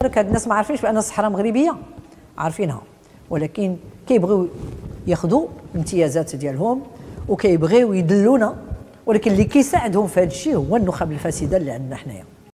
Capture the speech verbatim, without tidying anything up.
هاد الناس ما عارفينش بان الصحراء مغربيه، عارفينها، ولكن كيبغيو ياخذوا الامتيازات ديالهم وكيبغيو يدلونا، ولكن اللي كيساعدهم في هذا الشيء هو النخب الفاسده اللي عندنا حنايا.